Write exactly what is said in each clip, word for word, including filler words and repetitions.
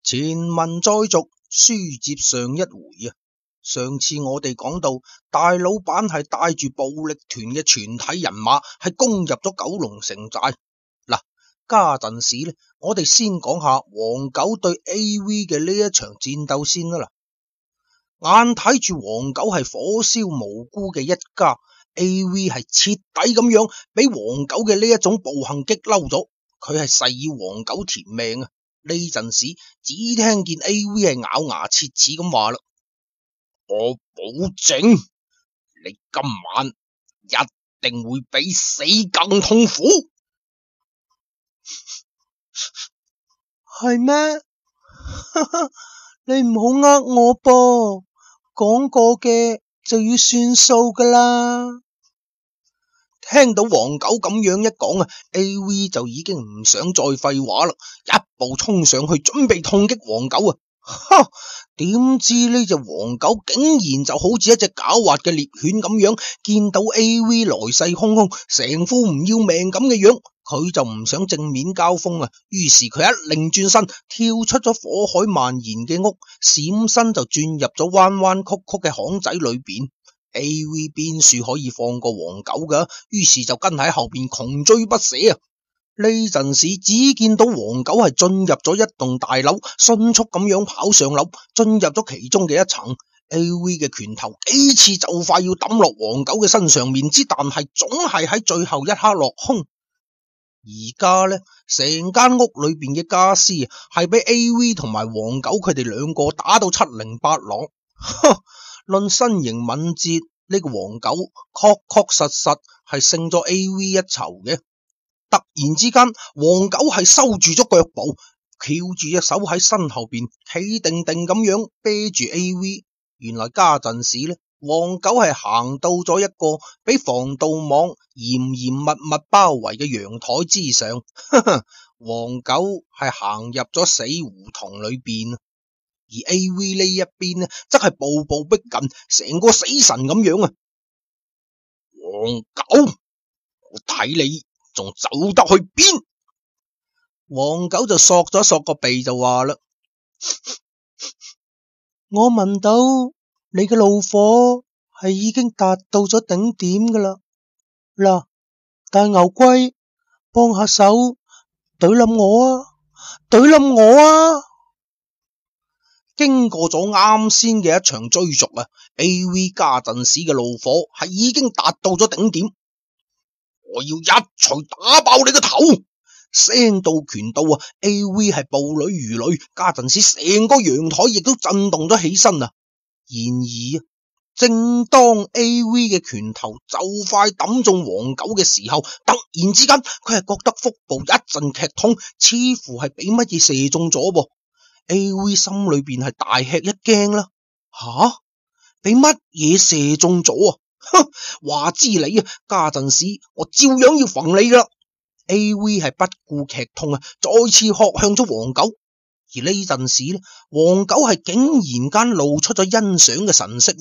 前文再續，書接上一回啊。上次我哋講到大老闆係帶住暴力團嘅全體人馬係攻入咗九龍城寨。嗱，家陣時呢，我哋先講下黃九對 A V 嘅呢一場戰鬥先啦。眼睇住黃九係火燒無辜嘅一家， A V 係徹底咁樣俾黃九嘅呢一種暴行激嬲咗，佢係誓要黃九填命啊！呢陣時只聽見 A V 係咬牙切齒咁話啦：我保證你今晚一定會比死更痛苦。 係咩？你唔好呃我噃，講過嘅就要算數噶啦。 聽到黃九咁樣一講啊 ，A V 就已經唔想再廢話啦，一步衝上去準備痛擊黃九啊！哈！點知呢隻黃狗竟然就好似一隻狡猾嘅獵犬咁樣，見到 A V 來勢洶洶，成副唔要命咁嘅樣，佢就唔想正面交鋒啊！於是佢一擰轉身，跳出咗火海蔓延嘅屋，閃身就轉入咗彎彎曲曲嘅巷仔裏邊。A V 邊處可以放過黃狗噶，於是就跟喺後邊窮追不捨啊！呢陣時只見到黃狗係進入咗一棟大樓，迅速咁樣跑上樓，進入咗其中嘅一層。A V 嘅拳頭幾次就快要抌落黃狗嘅身上面之，但係總係喺最後一刻落空。而家呢，成間屋裏邊嘅家私係俾 A V 同埋黃狗佢哋兩個打到七零八落。論身形敏捷，呢個黃狗確確實實係勝咗 A V 一籌嘅。突然之間，黃狗係收住咗腳步，翹住隻手喺身後邊，企定定咁樣啤住 A V。原來家陣時呢，黃狗係行到咗一個俾防盜網嚴嚴密密包圍嘅陽台之上。呵呵，黃狗係行入咗死胡同裏邊，而 A V 呢一邊呢，則係步步逼近，成個死神咁樣啊！黃狗，我睇你仲走得去邊？黃狗就索咗索個鼻就話啦： 我聞到你嘅怒火係已經達到咗頂點噶啦。嗱，大牛龜，幫下手懟冧我啊！懟冧我啊！ 經過咗啱先嘅一場追逐啊 ，A V 家陣時嘅怒火係已經達到咗頂點。我要一錘打爆你個頭！聲到拳到啊 ，A V 係步履如雷，家陣時成個陽台亦都震動咗起身啊。然而，正當 A V 嘅拳頭就快抌中黃狗嘅時候，突然之間佢係覺得腹部一陣劇痛，似乎係俾乜嘢射中咗噃。A V 心裏邊係大吃一驚啦，吓，俾乜嘢射中咗啊？哼，話知你啊，家陣時我照樣要焚你噶啦。A V 係不顧劇痛啊，再次喝向咗黃狗。而呢陣時呢，黃狗係竟然間露出咗欣賞嘅神色。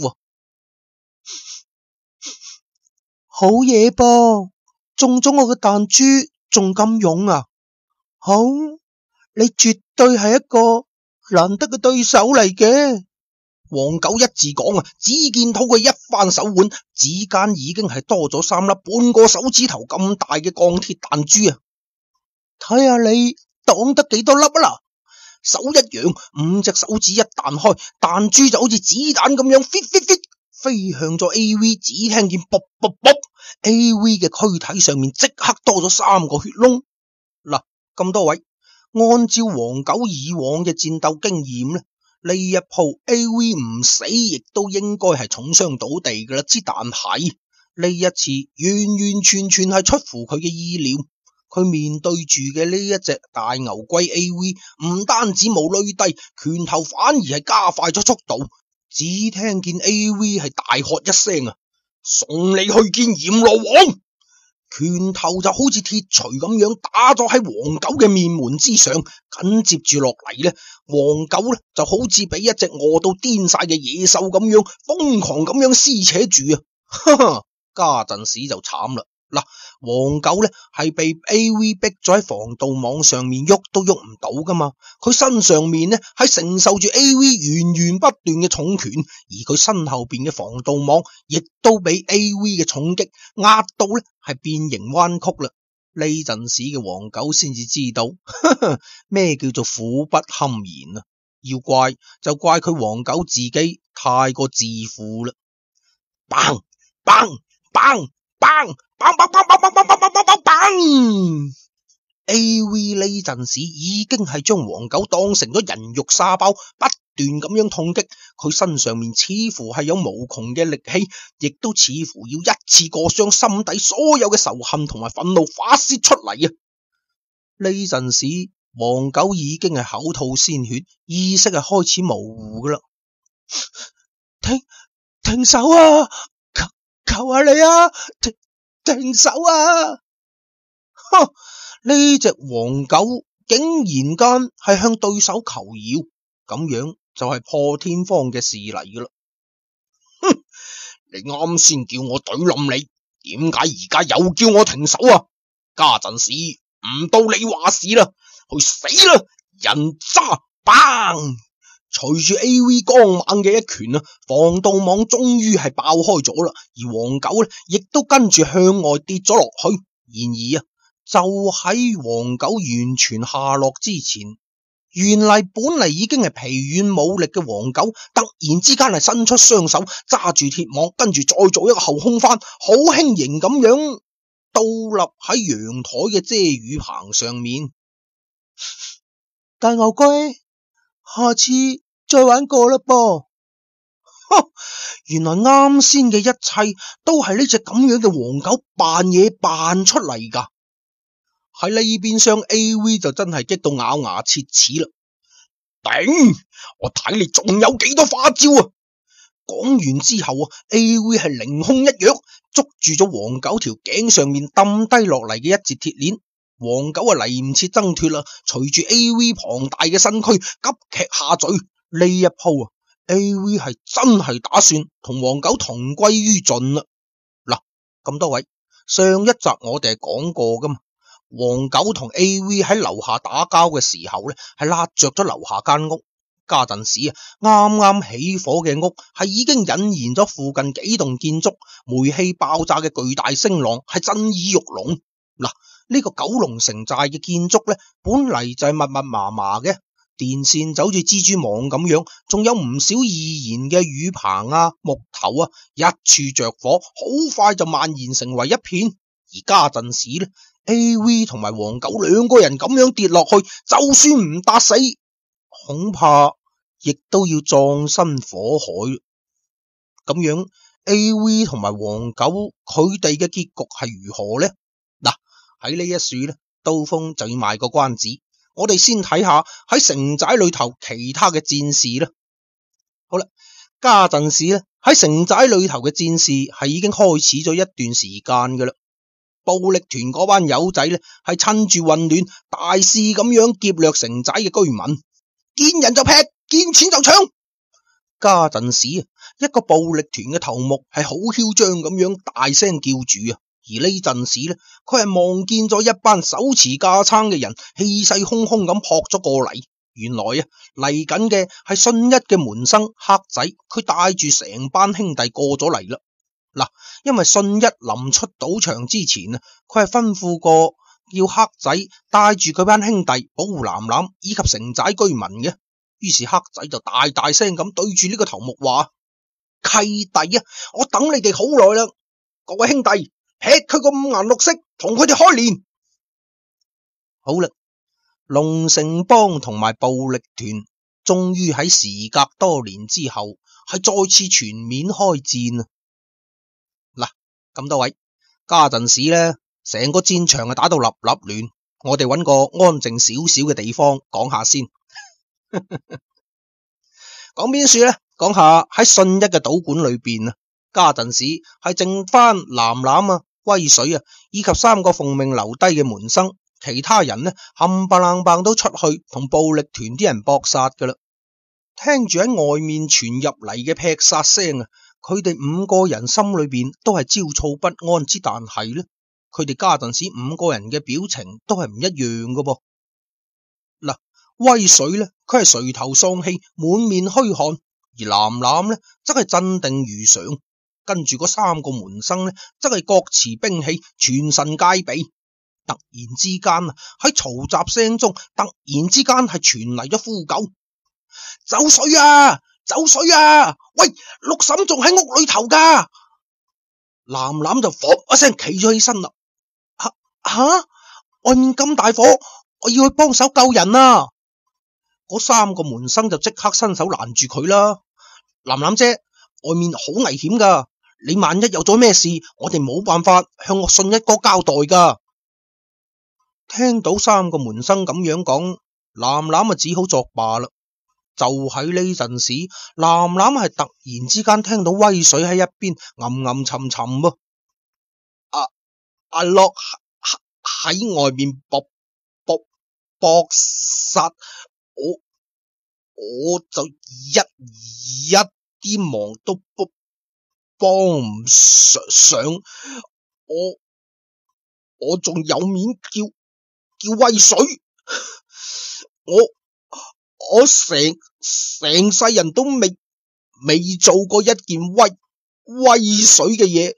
好嘢噃，中咗我嘅彈珠，仲咁勇啊！好，你絕對係一個難得嘅對手嚟嘅。 黃狗一字講啊，只見到佢一翻手腕，指間已經係多咗三粒半個手指頭咁大嘅鋼鐵彈珠啊！ 睇下你擋得幾多粒啊嗱！ 手一揚，五隻手指一彈開，彈珠就好似子彈咁樣 fit fit fit 飛向咗 A V， 只聽見卜卜卜 A V 嘅軀體上面即刻多咗三個血窿。嗱，咁多位，按照黃狗以往嘅戰鬥經驗呢，呢一鋪 A V 唔死亦都應該係重傷倒地噶啦，之但係呢一次完完全全係出乎佢嘅意料。佢面對住嘅呢一隻大牛龜 A V 唔單止冇累低，拳頭反而係加快咗速度。只聽見 A V 係大喝一聲啊，送你去見閻羅王！拳頭就好似鐵錘咁樣打咗喺黃狗嘅面門之上，緊接住落嚟呢，黃狗呢就好似俾一隻餓到癲晒嘅野獸咁樣瘋狂咁樣撕扯住啊！哈哈，家陣時就慘啦。嗱， 黃狗呢係被 A V 逼咗喺防盜網上面喐都喐唔到噶嘛，佢身上面呢係承受住 A V 源源不斷嘅重拳，而佢身後邊嘅防盜網亦都俾 A V 嘅重擊壓到呢係變形彎曲啦。呢陣時嘅黃狗先至知道咩叫做苦不堪言啊！要怪就怪佢黃狗自己太過自負啦。砰砰砰砰砰砰砰砰砰砰砰砰砰 A V 呢陣時已經係將黃狗當成咗人肉沙包，不斷咁樣痛擊，佢身上面似乎係有無窮嘅力氣，亦都似乎要一次過將心底所有嘅仇恨同埋憤怒發洩出嚟啊！呢陣時黃狗已經係口吐鮮血，意識係開始模糊噶啦。 停停手啊！求求下你啊！停停手啊！ 哼！呢隻黃狗竟然間係向對手求饒，咁樣就係破天荒嘅事嚟噶啦。哼！你啱先叫我懟冧你，點解而家又叫我停手啊？家陣時唔到你話事啦，去死啦！人渣！砰！隨住 A V 光猛嘅一拳啊，防盜網終於係爆開咗啦，而黃狗呢亦都跟住向外跌咗落去。然而啊，就喺黃狗完全下落之前，原嚟本嚟已經係疲軟冇力嘅黃狗，突然之間係伸出雙手揸住鐵網，跟住再做一個後空翻，好輕盈咁樣倒立喺陽台嘅遮雨棚上面。 大牛龜，下次再玩過啦噃。 原來啱先嘅一切都係呢隻咁樣嘅黃狗扮嘢扮出嚟噶。喺呢邊廂 A V 就真係激到咬牙切齒啦！頂，我睇你仲有幾多花招啊！講完之後啊 ，A V 係凌空一躍，捉住咗黃狗條頸上面抌低落嚟嘅一截鐵鏈。黃狗啊嚟唔切掙脫啦，隨住 A V 龐大嘅身軀急劇下墜，呢一鋪啊 A V 係真係打算同黃狗同歸於盡啦。嗱，咁多位，上一集我哋係講過噶嘛，黃狗同 A V 喺樓下打交嘅時候呢，係辣着咗樓下間屋。家陣時啊，啱啱起火嘅屋係已經引燃咗附近幾棟建築，煤氣爆炸嘅巨大聲浪係震耳欲聾。嗱，呢個九龍城寨嘅建築呢，本嚟就係密密麻麻嘅，電線就好似蜘蛛網咁樣，仲有唔少易燃嘅雨棚啊、木頭啊，一處着火，好快就蔓延成為一片。而家陣時呢 A V 同埋黃狗兩個人咁樣跌落去，就算唔打死，恐怕亦都要葬身火海。咁樣 A V 同埋黃狗佢哋嘅結局係如何呢？嗱，喺呢一處呢，刀鋒就要賣個關子，我哋先睇下喺城寨裏頭其他嘅戰士啦。好啦，家陣時呢，喺城寨裏頭嘅戰士係已經開始咗一段時間噶啦。暴力團嗰班友仔呢，係趁住混亂，大肆咁樣劫掠城寨嘅居民，見人就劈，見錢就搶。家陣時啊，一個暴力團嘅頭目係好囂張咁樣大聲叫住啊，而呢陣時呢，佢係望見咗一班手持架撐嘅人，氣勢洶洶咁撲咗過嚟。原來啊，嚟緊嘅係信一嘅門生黑仔，佢帶住成班兄弟過咗嚟啦。嗱，因為信一臨出賭場之前啊，佢係吩咐過要黑仔帶住佢班兄弟保護藍藍以及城寨居民嘅。於是黑仔就大大聲咁對住呢個頭目話：契弟啊，我等你哋好耐啦，各位兄弟，劈佢個五顏六色，同佢哋開練。好啦，龍城幫同埋暴力團終於喺時隔多年之後係再次全面開戰啊！嗱，咁多位，家陣時呢，成個戰場係打到立立亂，我哋揾個安靜少少嘅地方講下先。講邊處呢？講下喺信一嘅賭館裏邊啊，家陣時係剩翻藍藍啊、威水啊，以及三個奉命留低嘅門生，其他人呢冚唪唥棒都出去同暴力團啲人搏殺噶啦。聽住喺外面傳入嚟嘅劈殺聲啊，佢哋五個人心裏邊都係焦躁不安之，但係呢， 佢哋家陣時五個人嘅表情都係唔一樣噶噃。嗱，威水咧，佢係垂頭喪氣，滿面虛汗；而藍藍咧，則係鎮定如常。跟住嗰三個門生咧，則係各持兵器，全神戒備。突然之間啊，喺嘈雜聲中，突然之間係傳嚟咗呼救：走水啊！走水啊！喂，六嬸仲喺屋裏頭噶。藍藍就火一聲企咗起身啦。吓、啊、吓，外面咁大火，我要去幫手救人啊！嗰三個門生就即刻伸手攔住佢啦。藍藍姐，外面好危險噶，你萬一有咗咩事，我哋冇辦法向我信一哥交代噶。聽到三個門生咁樣講，藍藍啊只好作罷啦。就喺呢陣時，藍藍係突然之間聽到威水喺一邊吟吟沉沉噃。阿阿樂喺外面搏搏搏殺我，我就一一啲忙都幫幫唔上上，我我仲有面叫叫威水，我。我成成世人都未未做過一件威威水嘅嘢，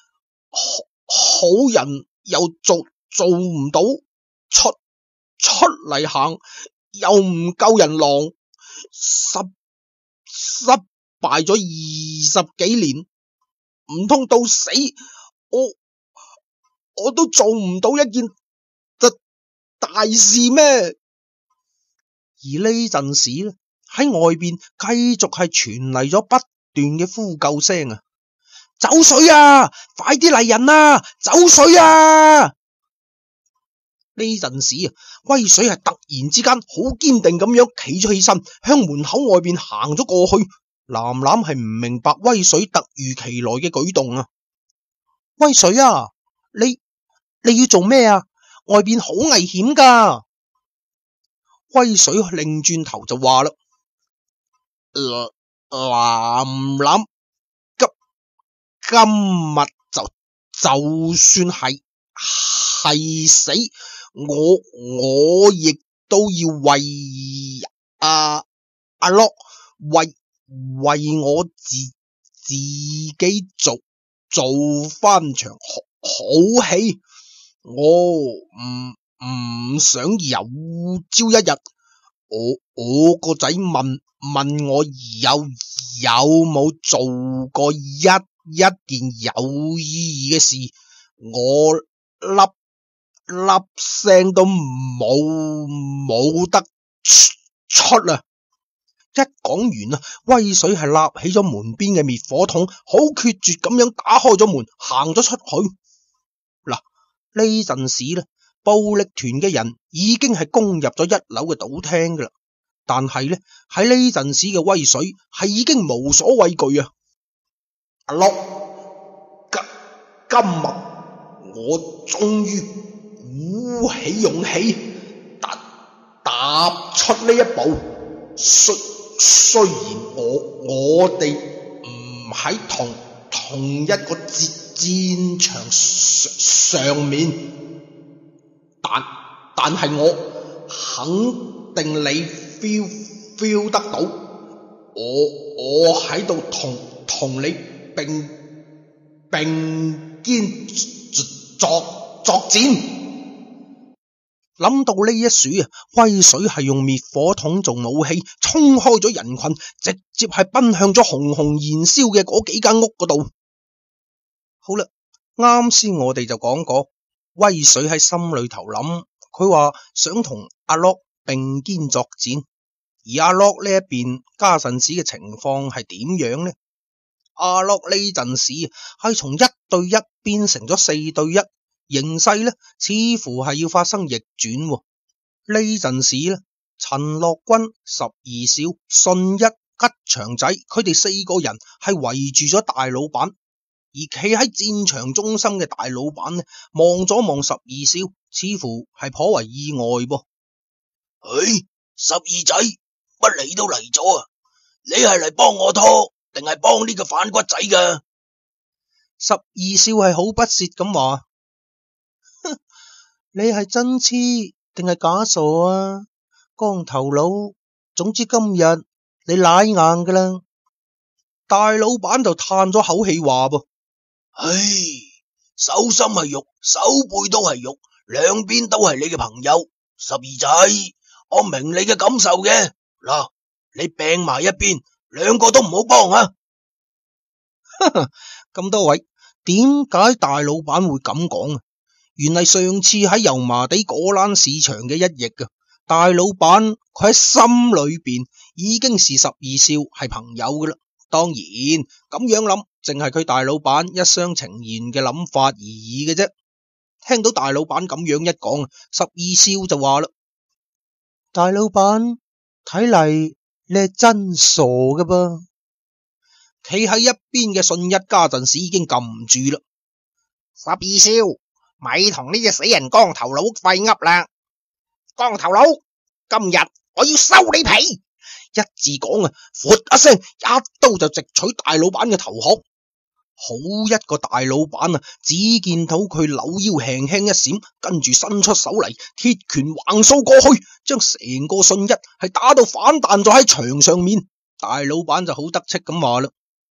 好人又做做唔到，出出嚟行又唔夠人狼，失失敗咗二十幾年，唔通到死我我都做唔到一件大事咩？而呢陣時咧，喺外邊繼續係傳嚟咗不斷嘅呼救聲啊！走水啊！快啲嚟人啊！走水啊！呢陣時啊，威水係突然之間好堅定咁樣企咗起身，向門口外邊行咗過去。藍藍係唔明白威水突如其來嘅舉動啊！威水啊，你你要做咩啊？外邊好危險噶！威水擰轉頭就話啦：藍藍，今今日就就算係係死，我我亦都要為阿阿樂為為我自自己做做翻場好好戲，我唔。唔想有朝一日，我我個仔問問我有有冇做過一一件有意義嘅事，我粒粒聲都冇冇得出出啊！一講完啊，威水係立起咗門邊嘅滅火筒，好決絕咁樣打開咗門，行咗出去。嗱，呢陣時咧。暴力團嘅人已經係攻入咗一樓嘅賭廳噶啦，但係咧喺呢陣時嘅威水係已經無所畏懼啊！阿樂，今今日我終於鼓起勇氣踏踏出呢一步，雖雖然我我哋唔喺同同一個戰戰場上上面。但但係我肯定你 feel feel 得到，我我喺度同同你並並肩作作戰。諗到呢一數啊，威水係用滅火筒做武器，衝開咗人群，直接係奔向咗熊熊燃燒嘅嗰幾間屋嗰度。好啦，啱先我哋就講過。威水喺心裏頭諗，佢話想同阿樂並肩作戰，而阿樂呢一邊家陣時嘅情況係點樣呢？阿樂呢陣時係從一對一變成咗四對一，形勢呢似乎係要發生逆轉。呢陣時呢，陳樂軍、十二少、信一、吉祥仔，佢哋四個人係圍住咗大老闆。而企喺戰場中心嘅大老闆呢，望咗望十二少，似乎係頗為意外噃。 唉，十二仔，乜你都嚟咗啊？你係嚟幫我拖，定係幫呢個反骨仔噶？ 十二少係好不屑咁話： 你係真痴定係假傻啊？光頭佬，總之今日你舐硬噶啦。 大老闆就嘆咗口氣話噃： 唉，手心係肉，手背都係肉，兩邊都係你嘅朋友。十二仔，我明你嘅感受嘅。嗱，你病埋一邊，兩個都唔好幫啊！ 咁多位，點解大老闆會咁講啊？原嚟上次喺油麻地果欄市場嘅一役啊，大老闆佢喺心裏邊已經是十二少係朋友噶啦。當然咁樣諗，淨係佢大老闆一廂情願嘅諗法而已嘅啫。聽到大老闆咁樣一講，十二少就話啦： 大老闆，睇嚟你係真傻噶噃。 企喺一邊嘅信一家陣時已經撳唔住啦。 十二少，咪同呢隻死人光頭佬廢噏啦！光頭佬，今日我要收你皮！ 一字講啊，闊一聲，一刀就直取大老闆嘅頭殼。好一個大老闆啊！只見到佢扭腰輕輕一閃，跟住伸出手嚟，鐵拳橫掃過去，將成個信一係打到反彈咗喺牆上面。大老闆就好得戚咁話啦：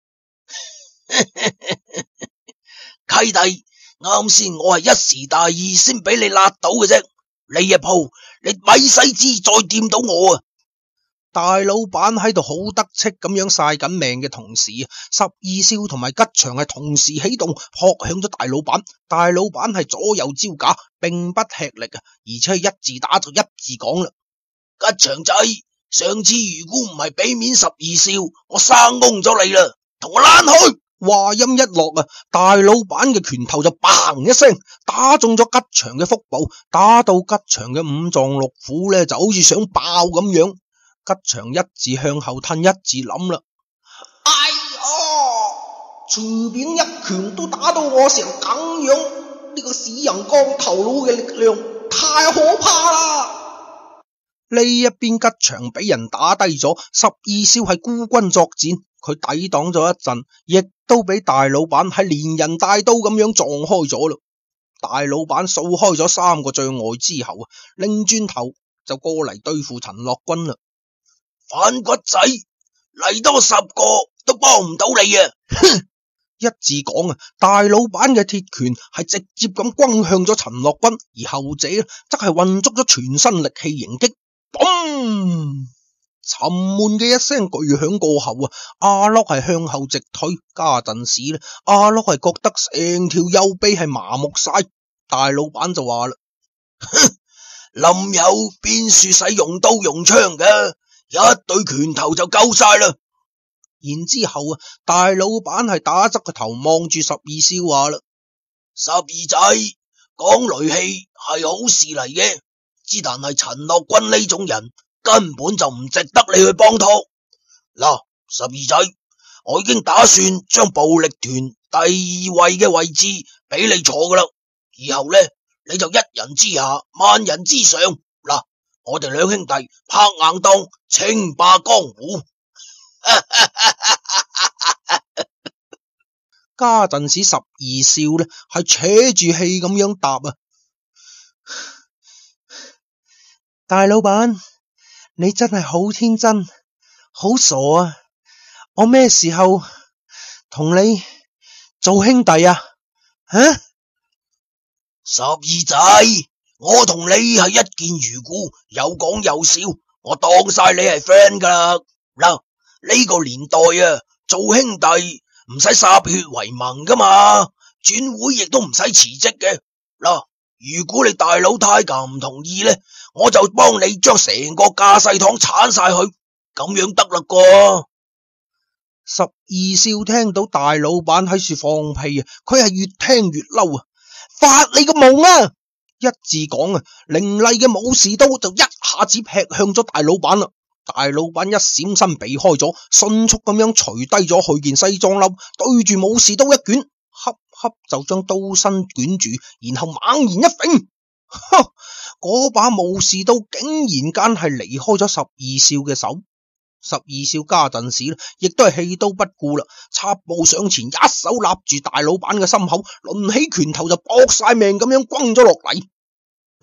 契弟，啱先我係一時大意先俾你辣到嘅啫，呢一鋪你咪使知再掂到我啊！ 大老闆喺度好得戚咁樣晒緊命嘅同時，十二少同埋吉祥係同時起動，撲向咗大老闆。大老闆係左右招架，並不吃力啊，而且係一字打就一字講啦： 吉祥仔，上次如果唔係俾面十二少，我生蒙咗你啦，同我躝去！ 話音一落啊，大老闆嘅拳頭就砰一聲打中咗吉祥嘅腹部，打到吉祥嘅五臟六腑咧就好似想爆咁樣。吉祥一字向後褪，一字諗啦： 哎呀，隨便一拳都打到我成咁樣，呢、這個死人光頭佬嘅力量太可怕啦！ 呢一邊吉祥俾人打低咗，十二少係孤軍作戰，佢抵擋咗一陣，亦都俾大老闆係連人帶刀咁樣撞開咗啦。大老闆掃開咗三個障礙之後啊，擰轉頭就過嚟對付陳樂軍啦。 反骨仔，嚟多十個都幫唔到你啊！哼！ 一字講啊，大老闆嘅鐵拳係直接咁轟向咗陳樂軍，而後者則係運足咗全身力氣迎擊。嘣！沉悶嘅一聲巨響過後啊，阿樂係向後直退。家陣時咧，阿樂係覺得成條右臂係麻木晒。大老闆就話啦： 哼，林有邊處使用刀用槍嘅？一對拳頭就夠晒啦。 然之後啊，大老闆係打側個頭望住十二少話啦： 十二仔，講雷氣係好事嚟嘅，之但係陳樂軍呢種人根本就唔值得你去幫拖。嗱，十二仔，我已經打算將暴力團第二位嘅位置俾你坐噶啦，以後呢，你就一人之下萬人之上。嗱，我哋兩兄弟拍硬檔，稱霸江湖。 家陣時十二少呢係扯住氣咁樣答啊， 大老闆，你真係好天真，好傻啊！我咩時候同你做兄弟啊？啊！ 十二仔，我同你係一見如故，有講有笑，我當晒你係 friend 噶啦。嗱，呢個年代啊，做兄弟唔使歃血為盟噶嘛，轉會亦都唔使辭職嘅。嗱，如果你大佬太監唔同意咧，我就幫你將成個架勢堂鏟晒佢，咁樣得啦啩。 十二少聽到大老闆喺處放屁啊，佢係越聽越嬲啊！發你個夢啊！一字講啊，凌厲嘅武士刀就一下子劈向咗大老闆啦。大老闆一閃身避開咗，迅速咁樣除低咗佢件西裝褸，對住武士刀一捲，恰恰就將刀身捲住，然後猛然一揈，呵，嗰把武士刀竟然間係離開咗十二少嘅手。十二少家陣時亦都係氣都不顧啦，插步上前，一手攬住大老闆嘅心口，掄起拳頭就搏晒命咁樣轟咗落嚟。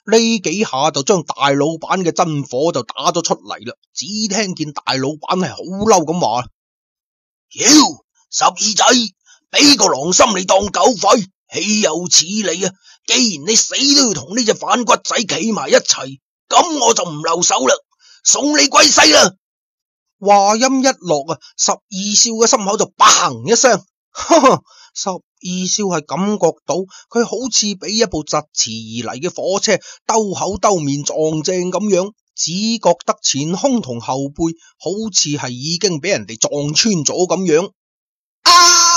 呢幾下就將大老闆嘅真火就打咗出嚟啦。只聽見大老闆係好嬲咁話： 妖，十二仔，俾個狼心你當狗吠，豈有此理啊！既然你死都要同呢隻反骨仔企埋一齊，咁我就唔留手啦，送你歸西啦！ 話音一落啊，十二少嘅心口就砰一聲，哈哈！十二少係感覺到佢好似俾一部疾馳而嚟嘅火車兜口兜面撞正咁樣，只覺得前胸同後背好似係已經俾人哋撞穿咗咁樣。啊！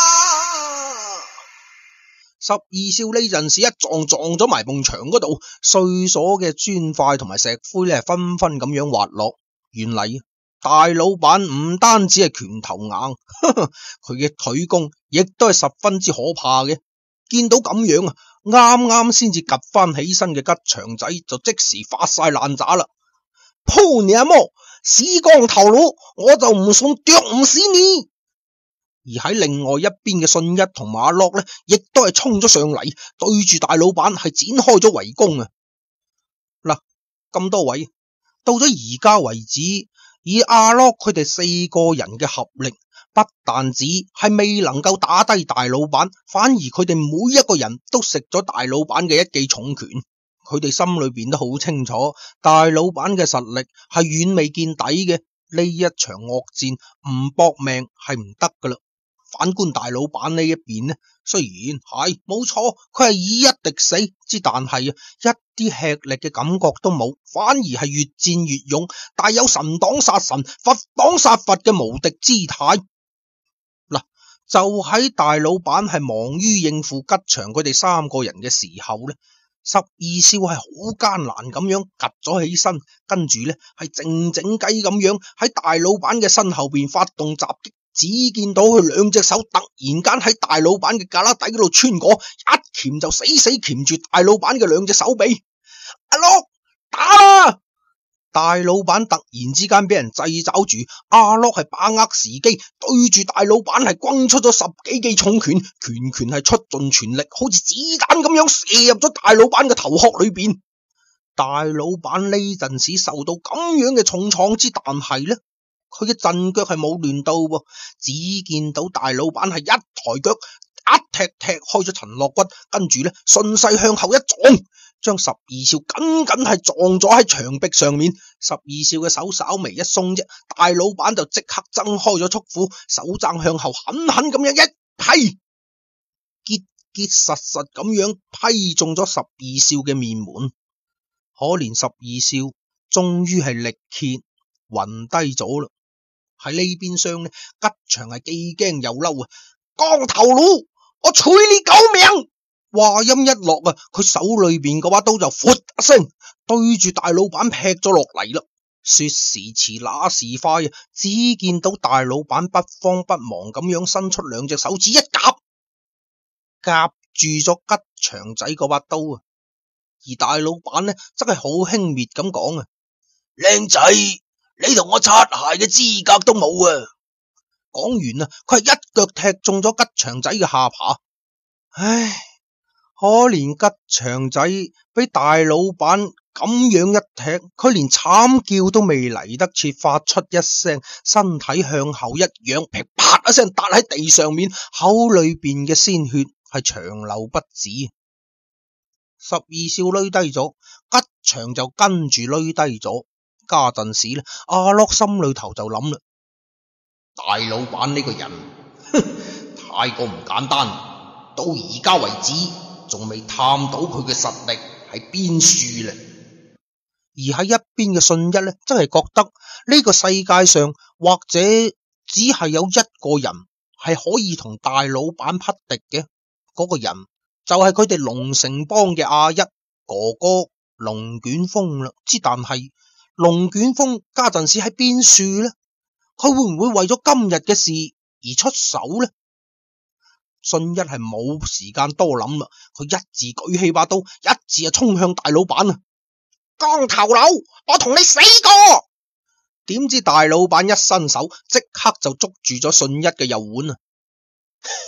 十二少呢陣時一撞撞咗埋埲牆嗰度，碎鎖嘅磚塊同埋石灰咧，紛紛咁樣滑落。原嚟大老闆唔單止係拳頭硬，佢嘅腿功亦都係十分之可怕嘅。見到咁樣啊，啱啱先至夾翻起身嘅吉祥仔就即時發晒爛渣啦！鋪你阿媽死光頭佬，我就唔信啄唔死你！而喺另外一邊嘅信一同馬樂呢，亦都係衝咗上嚟，對住大老闆係展開咗圍攻啊！嗱，咁多位到咗而家為止，以阿樂佢哋四個人嘅合力，不但止係未能夠打低大老闆，反而佢哋每一個人都食咗大老闆嘅一記重拳。佢哋心裏邊都好清楚，大老闆嘅實力係遠未見底嘅。呢一場惡戰唔搏命係唔得噶啦。反觀大老闆呢一邊呢，雖然係冇錯，佢係以一敵死之，但係啊一啲吃力嘅感覺都冇，反而係越戰越勇，帶有神擋殺神、佛擋殺佛嘅無敵姿態。嗱，就喺大老闆係忙於應付吉祥佢哋三個人嘅時候呢，十二少係好艱難咁樣趷咗起身，跟住呢係靜靜雞咁樣喺大老闆嘅身後邊發動襲擊。只見到佢兩隻手突然間喺大老闆嘅胳肋底嗰度穿過，一鉗就死死鉗住大老闆嘅兩隻手臂。阿樂打啦！大老闆突然之間俾人掣肘住，阿樂係把握時機對住大老闆係轟出咗十幾記重拳，拳拳係出盡全力，好似子彈咁樣射入咗大老闆嘅頭殼裏邊。大老闆呢陣時受到咁樣嘅重創之，但係呢，佢嘅陣腳係冇亂到喎，只見到大老闆係一抬腳一踢踢開咗陳樂骨，跟住呢順勢向後一撞，將十二少緊緊係撞咗喺牆壁上面。十二少嘅手稍微一鬆啫，大老闆就即刻掙開咗束縛，手踭向後狠狠咁樣一批，結結實實咁樣批中咗十二少嘅面門。可憐十二少終於係力竭暈低咗啦。喺呢邊廂呢，吉祥係既驚又嬲啊！光頭佬，我取你狗命！話音一落啊，佢手裏邊嗰把刀就闊一聲對住大老闆劈咗落嚟啦。說時遲那時快啊，只見到大老闆不慌不忙咁樣伸出兩隻手指一夾，夾住咗吉祥仔嗰把刀啊！而大老闆呢，真係好輕蔑咁講啊， 靚仔，你同我擦鞋嘅資格都冇啊！ 講完啊，佢係一腳踢中咗吉祥仔嘅下巴。唉，可憐吉祥仔俾大老闆咁樣一踢，佢連慘叫都未嚟得切發出一聲，身體向後一仰，噼啪一聲笪喺地上面，口裏邊嘅鮮血係長流不止。十二少累低咗，吉祥就跟住累低咗。家陣時咧，阿樂心裏頭就諗啦， 大老闆呢個人，哼，太過唔簡單，到而家為止仲未探到佢嘅實力喺邊處咧。 而喺一邊嘅信一呢，真係覺得呢個世界上或者只係有一個人係可以同大老闆匹敵嘅，嗰個人就係佢哋龍城幫嘅阿一哥哥龍捲風啦。之但係龍捲風家陣時喺邊處呢？佢會唔會為咗今日嘅事而出手呢？信一係冇時間多諗啦，佢一字舉起把刀，一字啊衝向大老闆啊！光頭佬，我同你死過！點知大老闆一伸手，即刻就捉住咗信一嘅右腕啊！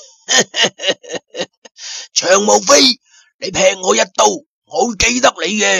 長毛飛，你劈我一刀，我會記得你嘅。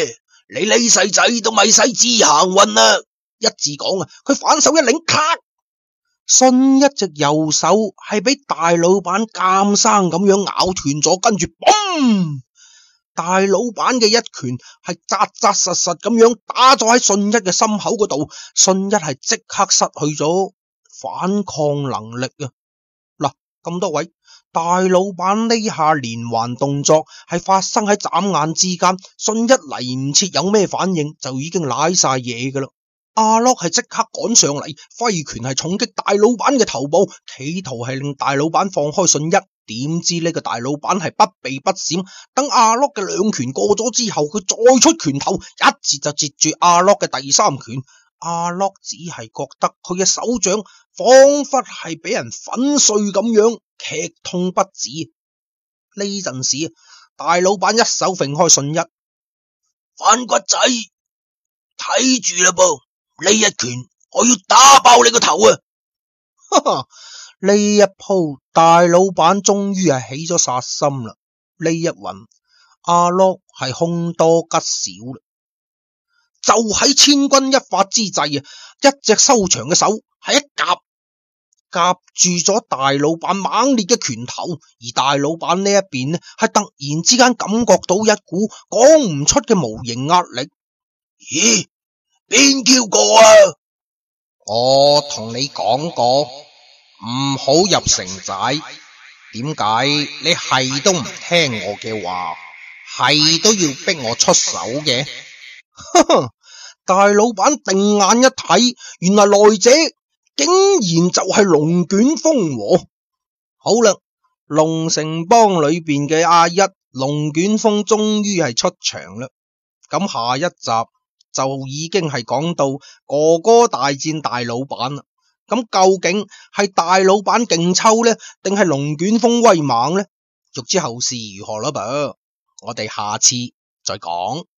你呢世仔都咪使知行運啦！ 一字講啊，佢反手一擰，咔！信一隻右手係俾大老闆監生咁樣咬斷咗，跟住嘣！大老闆嘅一拳係扎扎實實咁樣打咗喺信一嘅心口嗰度，信一係即刻失去咗反抗能力啊！嗱，咁多位，大老闆呢下連環動作係發生喺眨眼之間，信一嚟唔切有咩反應，就已經瀨晒嘢噶啦。阿洛係即刻趕上嚟，揮拳係重擊大老闆嘅頭部，企圖係令大老闆放開信一。點知呢個大老闆係不避不閃，等阿洛嘅兩拳過咗之後，佢再出拳頭，一截就截住阿洛嘅第三拳。阿洛只係覺得佢嘅手掌仿佛係俾人粉碎咁樣，劇痛不止。呢陣時，大老闆一手揈開信一， 反骨仔，睇住啦噃！呢一拳我要打爆你個頭啊！ 哈哈，呢一鋪大老闆終於係起咗殺心啦。呢一暈，阿洛係凶多吉少啦。就喺千鈞一髮之際啊，一隻修長嘅手係一夾夾住咗大老闆猛烈嘅拳頭，而大老闆呢一邊呢係突然之間感覺到一股講唔出嘅無形壓力。 咦？邊 Q 個啊？ 我同你講過唔好入城寨，點解你係都唔聽我嘅話，係都要逼我出手嘅？大老闆定眼一睇，原來來者竟然就係龍捲風喎。好啦，龍城幫裏邊嘅阿一龍捲風終於係出場啦。咁下一集就已經係講到哥哥大戰大老闆啦。咁究竟係大老闆勁抽呢，定係龍捲風威猛呢？欲知後事如何啦噃，我哋下次再講。